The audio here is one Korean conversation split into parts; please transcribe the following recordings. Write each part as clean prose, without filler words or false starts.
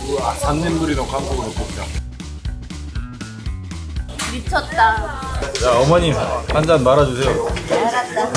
우와, 3년ぶりの韓国の곱창. 미쳤다. 자, 어머님 한 잔 말아주세요. 알았다.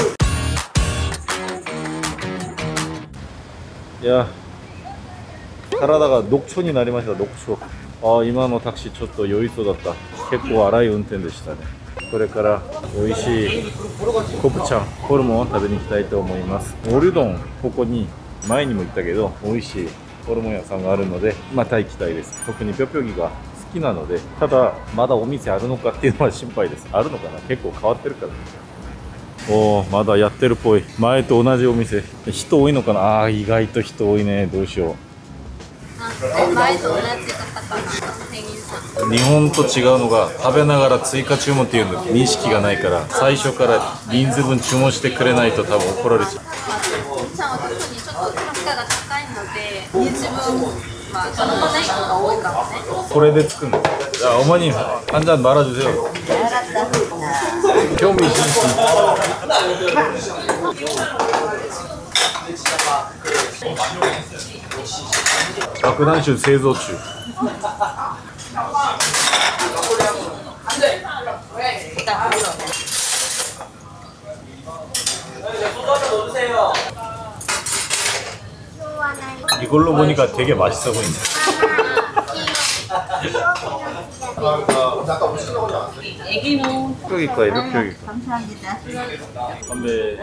야, 살아다가 녹촌이なりました. 녹촌. 今のタクシーちょっと酔いそうだった。結構荒い運転でしたね。これから美味しいコプチャン、ホルモンを食べに行きたいと思います。オルドン、ここに前にも言ったけど美味しいホルモン屋さんがあるのでまた行きたいです。特にぴょぴょぎが好きなので、ただまだお店あるのかっていうのは心配です。あるのかな、結構変わってるから。おー、まだやってるっぽい。前と同じお店。人多いのかな。意外と人多いね。どうしよう。 前と同じ方かな、店員さん。 日本と違うのが食べながら追加注文っていうの認識がないから、最初から人数分注文してくれないと多分怒られちゃう。 コプチャンは特にちょっと単価が高いので人数分頼まない人が多いかもね。 これで作るの。じゃあ어머님 한 잔 말아주세요. 알았다. 興味津々。爆弾酒製造中。이걸로 보니까 되게 맛있어 보인다. 애기는 뼈기과, 뼈기과. 감사합니다. 건배.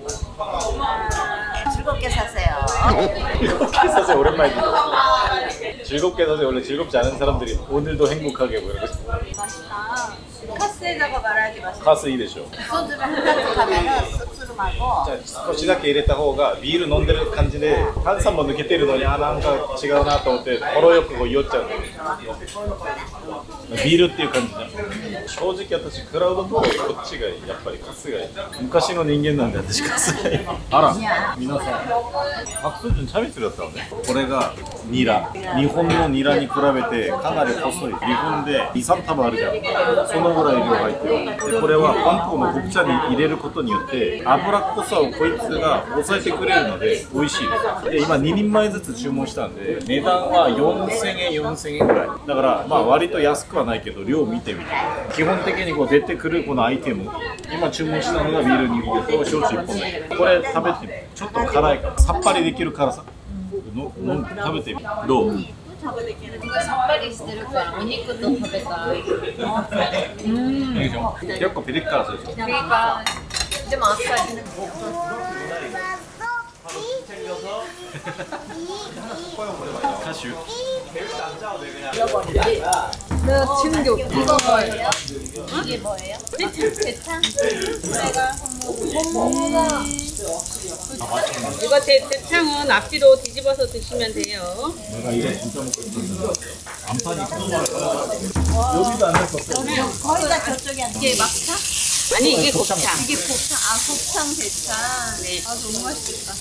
즐겁게 사세요. 즐겁게 사세요. 오랜만이다. 즐겁게 사세요. 원래 즐겁지 않은 사람들이 오늘도 행복하게 뭐 이러고 싶어. 맛있다. 카스에다가 말하기 맛있다. 카스いいでしょ. 소주를 한 잔 하면은 씁쓸하고. 少しだけ入れた方がビール飲んでる感じで炭酸も抜けてるのに、なんか違うなと思って程よくこう酔っちゃうんだよね。ビールっていう感じじゃん。正直私クラウドフォーこっちがいい。やっぱりカスがいい。昔の人間なんで私カスがいい。あら、皆さん白水準チャミスルだったのね。これがニラ。日本のニラに比べてかなり細い。日本で 2,3 束あるじゃん。そのぐらい量入ってる。でこれはパン粉のコプチャに入れることによって油っこさをこいつが抑えてくれるので美味しいです。で今2人前ずつ注文したんで値段は4000円ぐらいだから、まあ割と安くはないけど量見てみて、基本的にこう出てくるこのアイテム、今注文したのがビール2本と焼酎1本で、これ食べてみて。ちょっと辛いからさっぱりできる辛さ食べてみて。どう？ さっぱりしてるからお肉と食べたい。 いいでしょ。結構ピリ辛するでしょ。 ピリ辛でもあっさり。 歌手？ 나 진격. 이거 뭐예요? 이게 뭐예요? 대창? 내가 이거 대창은 앞뒤로 뒤집어서 드시면 돼요. 내가 이거 진짜 먹고 싶은데 안 파니까 여기도 안 할 수 없어. 거기가 저쪽이 안 돼. 이게 막창? 아니 이게 곱창. 이게 곱창. 아 곱창 대창. 네. 아 너무 맛있겠다.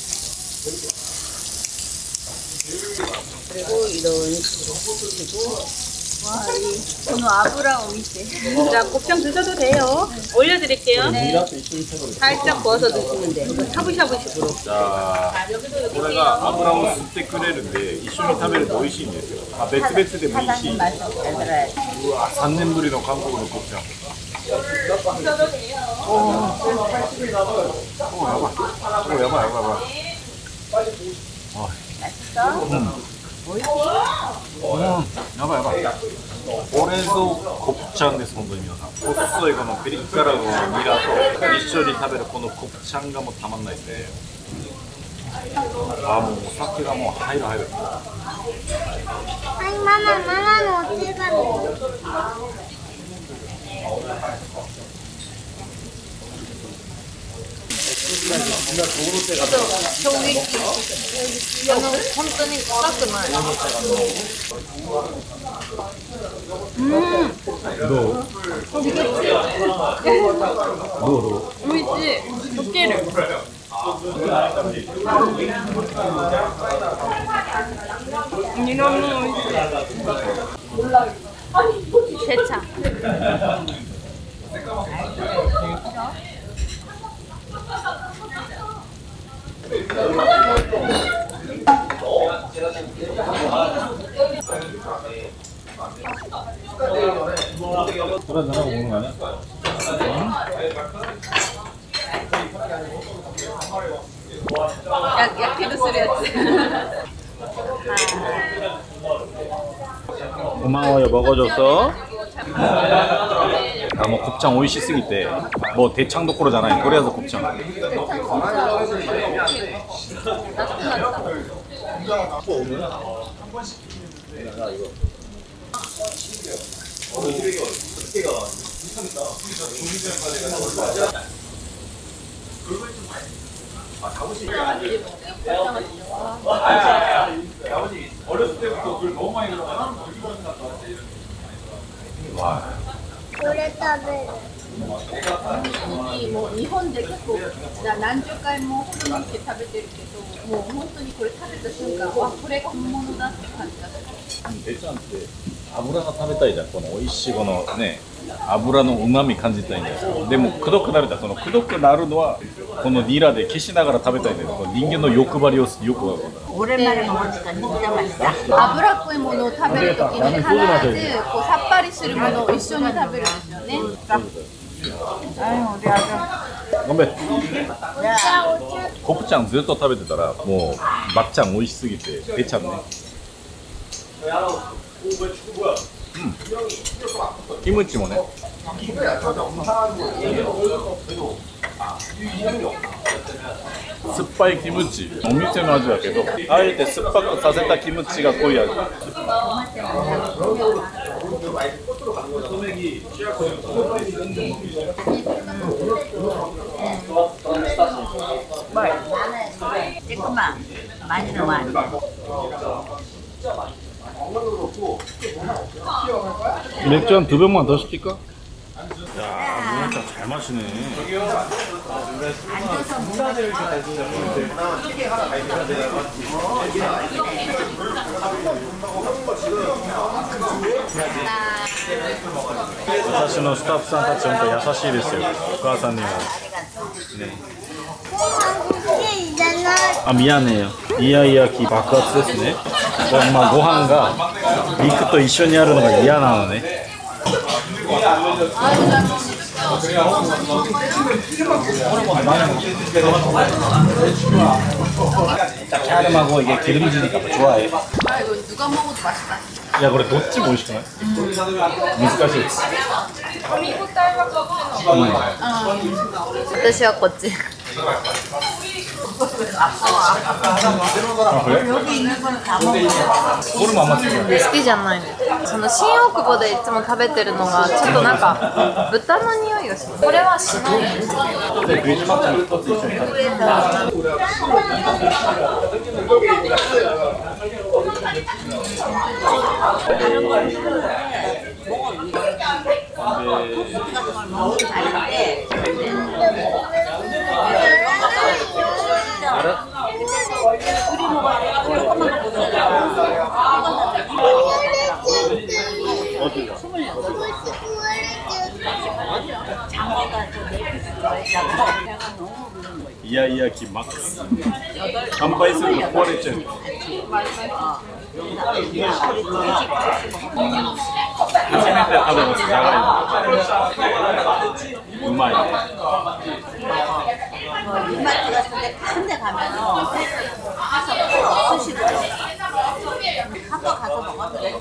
그리고 이런 식으로 와, 이 아브라 오이세. 자 곱창 드셔도 돼요. 올려드릴게요. 네. 살짝 구워서 드시면 돼요. 샤브샤브식으로. 자, これが油を吸ってくれるんで一緒に食べると美味しいんですよ。あ、別々でもいいし。うわ、3年ぶりの韓国のコプチャン。お、やばい。やばい。これぞコプチャンです、本当に皆さん。細いこのピリ辛のニラと一緒に食べるこのコプチャンがもうたまんないですね。あ、もうお酒がもう入る。 はい、ママのお手紙。 衝撃。本当に辛くない。 どう？ 美味しい。溶ける。ニラも美味しい。대창. 술 한잔하고 먹는 거 아니야? 약해도するやつ 고마워요. 먹어줘서. 아, 뭐 곱창 오이시すぎて 뭐 대창도 고르잖아요. 코리아에서 곱창. 와. これ食べる。 もう日本で結構何十回もほどにして食べてるけど、もう本当にこれ食べた瞬間、あ、これが本物だって感じだった。 デチャンって油が食べたいじゃん。この美味しいこのね油の旨味感じたいんだよ。でもくどくなるんだ。そのくどくなるのはこのニラで消しながら食べたいんだよ。この人間の欲張りをよくわかる。 오랜만에 먹으니까 진짜 맛있다. 脂っこいものを食べるときに必ずこうさっぱりするものを一緒に食べるんですよね。 아유, 어디 아주. 건배. 곱창 ずっと食べてたらもう막창美味しすぎて出ちゃうね。キムチもね。酸っぱいキムチ、お店の味だけど、あえて酸っぱくさせたキムチが濃い味。 조금만 많이 넣어. 맥주 한 2병만 더 시킬까? 야, 진짜 잘 마시네. 앉아서 먹어. 私のスタッフさんたち本当優しいですよ。お母さんにも。ね。 じゃない。 아 미안해요. 이야이야키爆発ですね. 막ご飯が肉と一緒にあるのが嫌なのね. 캐러하고 이게 기름지니까 좋아해. 아, 이거 누가 먹어도 맛있다. 야, 그래 도치 뭐 시키나?難しい. 私はこっち。 아, 그래? 여기 있는 거는 다 먹어. 호르몬 안 맞지? 好きじゃないの。その新大久保でいつも食べてるのがちょっとなんか豚の匂いがする。これはしない。 네, 돼지 막창一つ一緒に食べて. 이야이야키 막스. 간파이스로 포화레ちゃう.初めて食べますじゃがいも. うまいね. 이마트 같은 데 큰 데 가면은 가서 스시더라고. 한번 가서 먹어도 돼.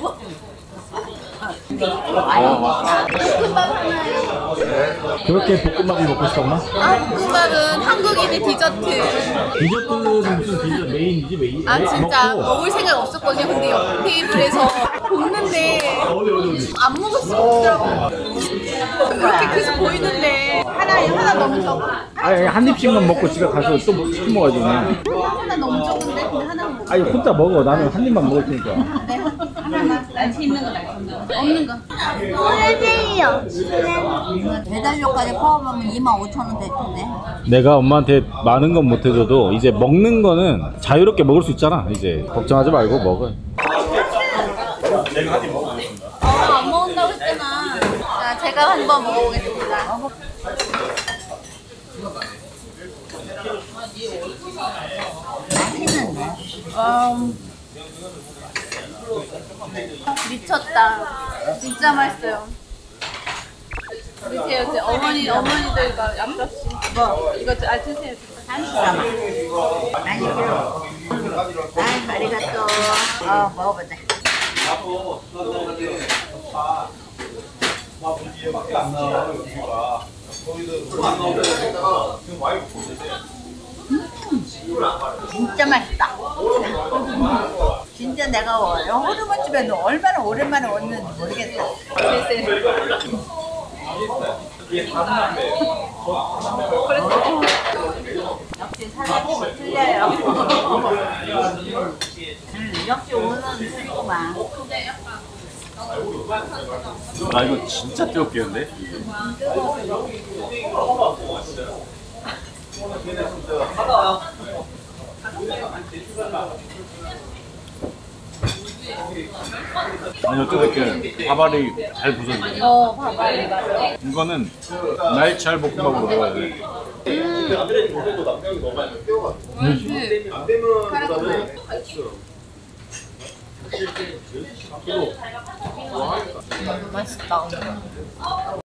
그렇게 볶음밥이 먹고 싶었나? 아, 볶음밥은 한국인의 디저트. 디저트는 무슨 디저트 메인이지 메인? 아, 진짜 먹을 생각 없었거든요. 근데 옆 테이블에서 볶는데 안 먹을 수가 없더라고. 그렇게 계속 보이는데 하나 너무 적어. 아니 한 입씩만 먹고 집에 가서 또 시켜 먹어야지. 하나 너무 적은데 근데 하나 먹어. 아니 혼자 먹어. 나는 한 입만 먹을 테니까. 네, 하나만. 난치 있는 거 날 없는 거. 보여주세요. 배달료까지 포함하면 25,000원 될 텐데. 내가 엄마한테 많은 건 못 해줘도 이제 먹는 거는 자유롭게 먹을 수 있잖아. 이제 걱정하지 말고 먹어. 제가 한 입 먹어보겠습니다. 안 먹는다고 했잖아. 자, 제가 한번 먹어보겠습니다. 맛있는데. 미쳤다. 진짜 맛있어요. 드세요. 이제 어머니들과 얍접시. 뭐 이거 드세요. 한수라마 많이 필요. 아, 아리가또. 먹어보자. 진짜 맛있다. 진짜 내가 호르몬집에 얼마나 오랜만에 왔는지 모르겠다. 역시 사람이 틀려요. 역시 오는 틀리구만. 아 이거 진짜 뜨겁겠는데? 아니 어떻게 밥알이 잘 부서지네. 밥알이 맞아. 이거는 날치알 볶음밥으로 먹어야 돼. 맛있다.